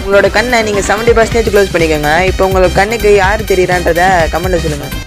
உங்களோட கண்ணை நீங்கள் 70% க்ளோஸ் பண்ணிக்கோங்க. இப்போ உங்களுக்கு கண்ணுக்கு யார் தெரியுறான்றதை கமெண்ட்டில் சொல்லுங்கள்.